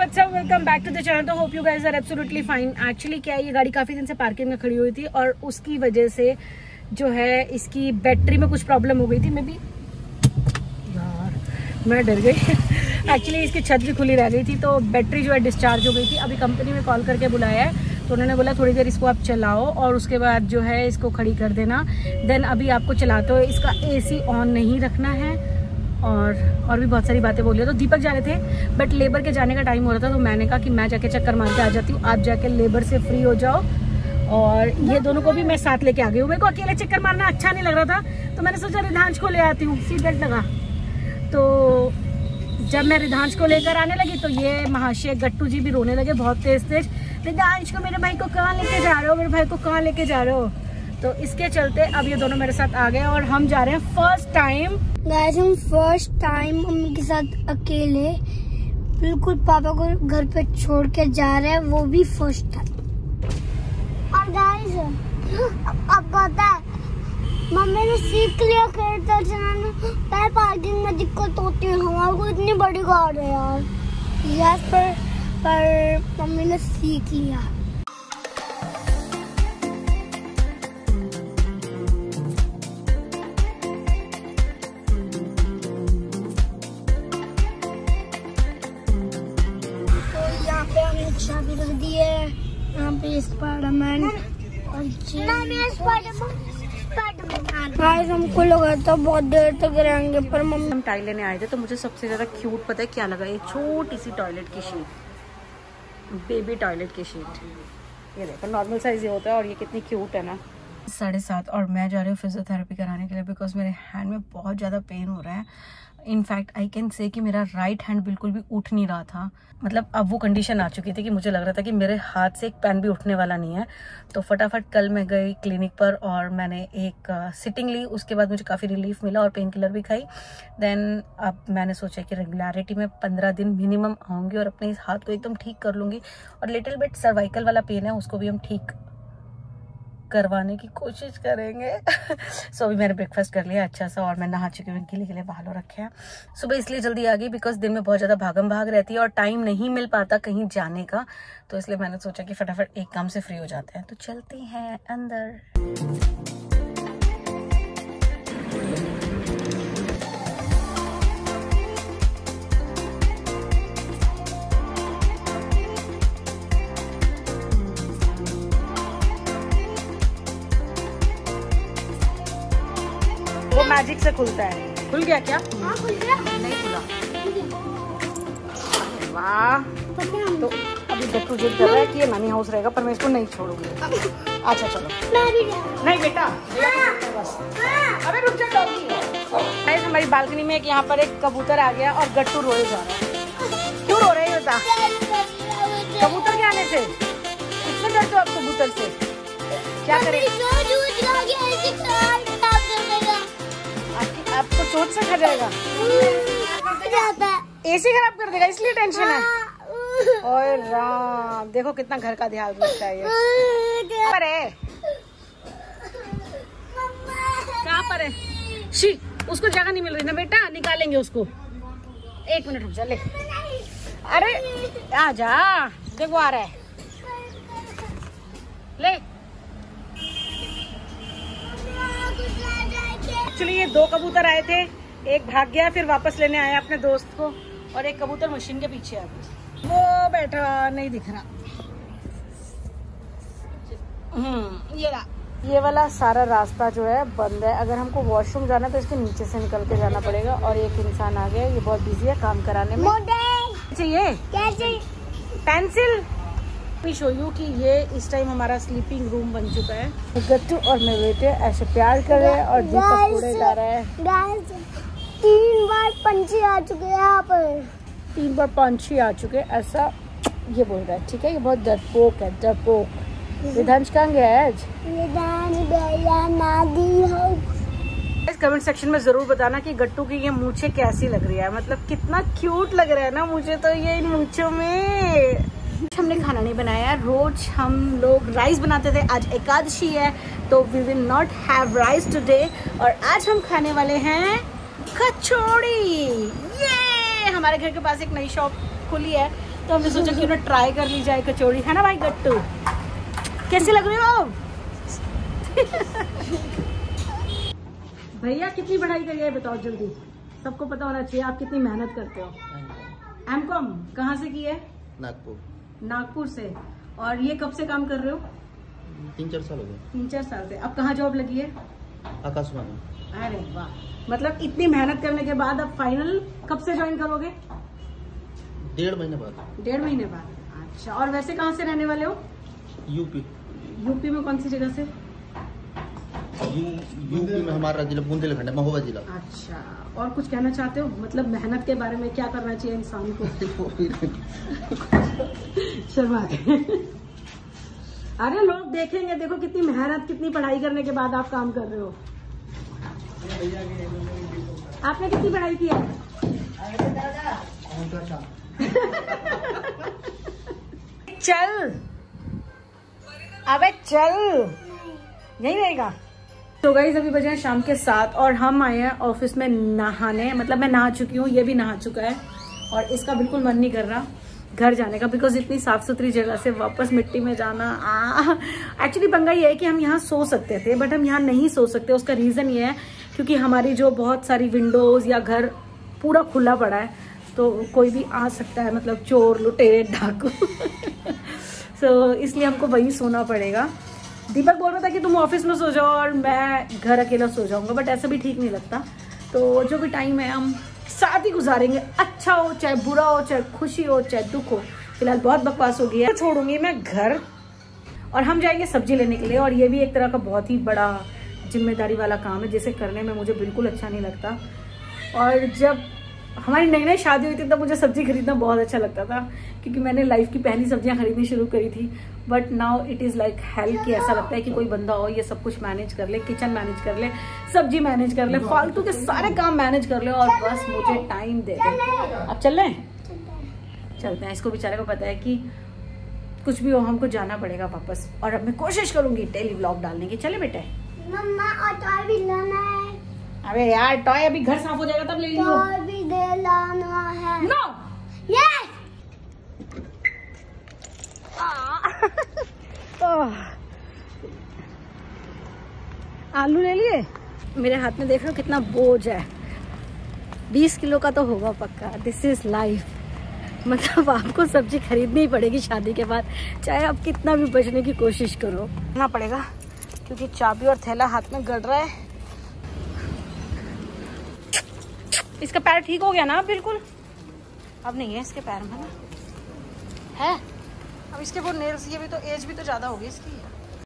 What's up, welcome back to the channel. तो hope you guys are absolutely fine. Actually क्या है, ये गाड़ी काफी दिन से पार्किंग में खड़ी हुई थी और उसकी वजह से जो है इसकी बैटरी में कुछ प्रॉब्लम हो गई थी। मैं डर गई एक्चुअली इसकी छत भी खुली रह गई थी तो बैटरी जो है डिस्चार्ज हो गई थी। अभी कंपनी में कॉल करके बुलाया है तो उन्होंने बोला थोड़ी देर इसको आप चलाओ और उसके बाद जो है इसको खड़ी कर देना। देन अभी आपको चलाते हो इसका AC ऑन नहीं रखना है और भी बहुत सारी बातें बोली। तो दीपक जा रहे थे बट लेबर के जाने का टाइम हो रहा था तो मैंने कहा कि मैं जाके चक्कर मार के आ जाती हूँ, आप जाके लेबर से फ्री हो जाओ। और ये दोनों को भी मैं साथ लेके आ गई हूँ। मेरे को अकेले चक्कर मारना अच्छा नहीं लग रहा था तो मैंने सोचा रिधांश को ले आती हूँ। सीट बेल्ट लगा। तो जब मैं रिधांश को लेकर आने लगी तो ये महाशय गट्टू जी भी रोने लगे बहुत तेज तेज। रिधांश को, मेरे भाई को कहाँ लेके जा रहे हो, मेरे भाई को कहाँ लेके जा रहे हो। तो इसके चलते अब ये दोनों मेरे साथ आ गए और हम जा रहे हैं फर्स्ट टाइम मम्मी के साथ अकेले, बिल्कुल पापा को घर पे छोड़ के जा रहे हैं, वो भी फर्स्ट टाइम। और गाइस अब पता है मम्मी ने सीख लिया कैरेक्टर चलाना। पहले पार्किंग में दिक्कत होती है, हमारे को इतनी बड़ी गाड़ी है यार। पर मम्मी ने सीख लिया। चाबी रख दी है यहाँ पे स्पाइडरमैन और गाइस हमको लगा था बहुत देर तक रहेंगे पर मम्मी। हम टाइल लेने आए थे तो मुझे सबसे ज्यादा क्यूट पता है क्या लगा, एक छोटी सी टॉयलेट की शीट, बेबी टॉयलेट की शीट। ये देखो नॉर्मल साइज ये होता है और ये कितनी क्यूट है ना। 7:30 और मैं जा रही हूँ फिजियोथेरेपी कराने के लिए बिकॉज मेरे हैंड में बहुत ज़्यादा पेन हो रहा है। इनफैक्ट आई कैन से कि मेरा राइट हैंड बिल्कुल भी उठ नहीं रहा था। मतलब अब वो कंडीशन आ चुकी थी कि मुझे लग रहा था कि मेरे हाथ से एक पेन भी उठने वाला नहीं है। तो फटाफट कल मैं गई क्लिनिक पर और मैंने एक सिटिंग ली। उसके बाद मुझे काफ़ी रिलीफ मिला और पेन किलर भी खाई। देन अब मैंने सोचा कि रेगुलरिटी में 15 दिन मिनिमम आऊँगी और अपने इस हाथ को एकदम ठीक कर लूँगी। और लिटिल बिट सर्वाइकल वाला पेन है उसको भी हम ठीक करवाने की कोशिश करेंगे। सो अभी मैंने ब्रेकफास्ट कर लिया अच्छा सा और मैं नहा चुकी हूँ, गीले गीले बाल रखे हैं। सुबह इसलिए जल्दी आ गई बिकॉज दिन में बहुत ज़्यादा भागम भाग रहती है और टाइम नहीं मिल पाता कहीं जाने का। तो इसलिए मैंने सोचा कि फटाफट एक काम से फ्री हो जाते हैं। तो चलते हैं अंदर। वो मैजिक से खुलता है। खुल गया क्या? हाँ खुल गया। नहीं खुला। वाह। तो अभी गट्टू जिद कर रहा है कि ये नानी हाउस रहेगा पर मैं इसको नहीं छोड़ूंगी। अच्छा चलो। नहीं बेटा बस। अबे रुक जा डॉगी। हमारी बालकनी में यहाँ पर एक कबूतर आ गया और गट्टू रोए जा रहा है। क्यों रो रहे होता कबूतर के आने से? किससे डरते हो आप कबूतर से? क्या करें? आपको चोट से खा जाएगा। AC खराब कर देगा इसलिए टेंशन है। ओए राम, देखो कितना घर का ध्यान रखता है ये। पर है कहाँ पर है? शी, उसको जगह नहीं मिल रही ना बेटा, निकालेंगे उसको। 1 मिनट रुक जा। ले अरे आ जा, देखो आ रहा है। ले एक्चुअली ये 2 कबूतर आए थे, एक भाग गया फिर वापस लेने आया अपने दोस्त को और एक कबूतर मशीन के पीछे आ गया। वो बैठा नहीं दिख रहा। ये वाला सारा रास्ता जो है बंद है। अगर हमको वॉशरूम जाना है तो इसके नीचे से निकल के जाना पड़ेगा। और एक इंसान आ गया, ये बहुत बिजी है काम कराने में। चाहिए क्या चाहिए? पेंसिल। शो यू कि ये इस टाइम हमारा स्लीपिंग रूम बन चुका है। गट्टू और मेरे बेटे ऐसे प्यार कर रहे हैं और दीपक उड़े जा रहा है। 3 बार पंछी आ चुके हैं यहाँ पर। 3 बार पंछी आ चुके ऐसा ये बोल रहा है। ठीक है, ये बहुत डरपोक है, डरपोक। रिधांश कहाँ गया है आज? कमेंट सेक्शन में जरूर बताना कि गट्टू की ये मूछें कैसी लग रही है। मतलब कितना क्यूट लग रहा है ना मुझे तो ये इन मूछों में। हमने खाना नहीं बनाया। रोज हम लोग राइस बनाते थे, आज एकादशी है तो we will not have rice today. और आज हम खाने वाले हैं कचौड़ी। ये हमारे घर के पास एक नई शॉप खुली है तो हमने सोचा क्यों ना ट्राई कर ली जाए कचौड़ी, है ना भाई गट्टू? कैसी लग रही हो? भैया कितनी पढ़ाई करी है बताओ जल्दी, सबको पता होना चाहिए आप कितनी मेहनत करते हो। एमकॉम कहाँ से की है? नागपुर। नागपुर से। और ये कब से काम कर रहे हो? 3-4 साल हो गए। 3-4 साल से। अब कहाँ जॉब लगी है? आकाशवाणी। अरे वाह, मतलब इतनी मेहनत करने के बाद अब फाइनल कब से ज्वाइन करोगे? 1.5 महीने बाद। 1.5 महीने बाद। अच्छा, और वैसे कहाँ से रहने वाले हो? यूपी। यूपी में कौन सी जगह से? यूपी में हमारा जिला बुंदेलखंड है, महोबा जिला। अच्छा, और कुछ कहना चाहते हो, मतलब मेहनत के बारे में क्या करना चाहिए इंसान को? शर्मा अरे लोग देखेंगे, देखो कितनी मेहनत, कितनी पढ़ाई करने के बाद आप काम कर रहे हो। आपने कितनी पढ़ाई की है? चल अबे चल, यही रहेगा। तो गाइस अभी बजे हैं शाम के 7 और हम आए हैं ऑफिस में नहाने, मतलब मैं नहा चुकी हूँ, ये भी नहा चुका है और इसका बिल्कुल मन नहीं कर रहा घर जाने का, बिकॉज इतनी साफ सुथरी जगह से वापस मिट्टी में जाना। एक्चुअली पंगा ये है कि हम यहाँ सो सकते थे बट हम यहाँ नहीं सो सकते। उसका रीज़न ये है क्योंकि हमारी जो बहुत सारी विंडोज़ या घर पूरा खुला पड़ा है, तो कोई भी आ सकता है, मतलब चोर लुटेरे डाकू। सो इसलिए हमको वहीं सोना पड़ेगा। दीपक बोल रहा था कि तुम ऑफिस में सो जाओ और मैं घर अकेला सो जाऊंगा, बट ऐसा भी ठीक नहीं लगता। तो जो भी टाइम है हम साथ ही गुजारेंगे, अच्छा हो चाहे बुरा हो, चाहे खुशी हो चाहे दुख हो। फिलहाल बहुत बकवास हो गई है, छोड़ूंगी मैं घर और हम जाएंगे सब्जी लेने के लिए। और ये भी एक तरह का बहुत ही बड़ा जिम्मेदारी वाला काम है जिसे करने में मुझे बिल्कुल अच्छा नहीं लगता। और जब हमारी नई नई शादी हुई थी तब मुझे सब्जी खरीदना बहुत अच्छा लगता था, क्योंकि मैंने लाइफ की पहली सब्जियां खरीदनी शुरू करी थी। But now it is like help कि ऐसा लगता है कि कोई बंदा हो, ये सब कुछ मैनेज कर ले, किचन मैनेज कर ले, सब्जी मैनेज कर ले, फालतू के सारे काम मैनेज कर ले और बस मुझे टाइम दे दे। अब चल रहे हैं, चलते हैं। इसको बेचारे को पता है कि कुछ भी हो हमको जाना पड़ेगा वापस, और अब मैं कोशिश करूंगी डेली व्लॉग डालने की। चले बेटे। मम्मा और टॉय भी लाना है। अबे यार टॉय अभी घर साफ हो जाएगा तब ले लियो। टॉय भी दे लाना है। No yes. आलू ले लिए। मेरे हाथ में देख रहे हो कितना बोझ है, 20 किलो का तो होगा पक्का। दिस इज लाइफ, मतलब आपको सब्जी खरीदनी ही पड़ेगी शादी के बाद, चाहे आप कितना भी बचने की कोशिश करो, करना पड़ेगा क्योंकि चाबी और थैला हाथ में गड़ रहा है। इसका पैर ठीक हो गया ना बिल्कुल? अब नहीं है इसके पैर में ना है। अब इसके वो नेल्स, ये भी तो एज भी तो ज्यादा होगी इसकी।